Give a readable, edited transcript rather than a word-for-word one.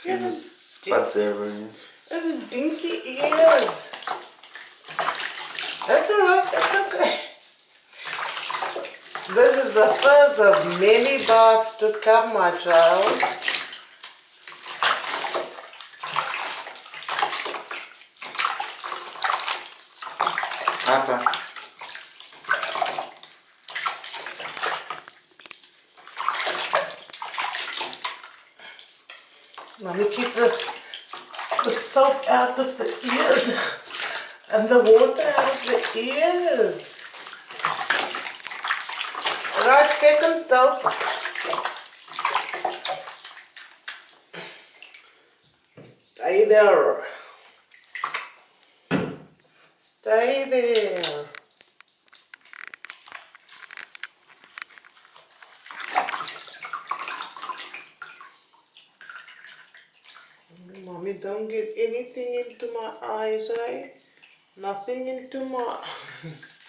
Yeah, the spots everywhere. Those dinky ears. That's alright, that's okay. This is the first of many baths to come, my child. Papa. Mommy, keep the soap out of the ears and the water out of the ears. Right, second soap. Stay there. Stay there. Mommy, don't get anything into my eyes, eh? Nothing into my eyes.